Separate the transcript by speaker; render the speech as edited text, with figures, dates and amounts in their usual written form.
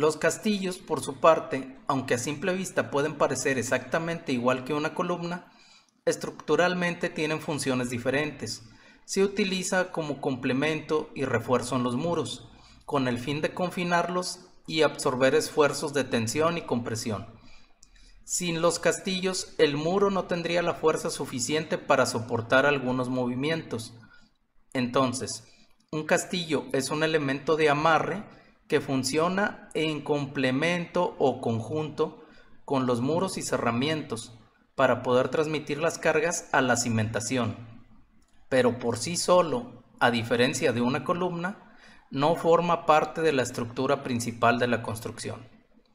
Speaker 1: Los castillos, por su parte, aunque a simple vista pueden parecer exactamente igual que una columna, estructuralmente tienen funciones diferentes. Se utiliza como complemento y refuerzo en los muros, con el fin de confinarlos y absorber esfuerzos de tensión y compresión. Sin los castillos, el muro no tendría la fuerza suficiente para soportar algunos movimientos. Entonces, un castillo es un elemento de amarre que funciona en complemento o conjunto con los muros y cerramientos para poder transmitir las cargas a la cimentación, pero por sí solo, a diferencia de una columna, no forma parte de la estructura principal de la construcción.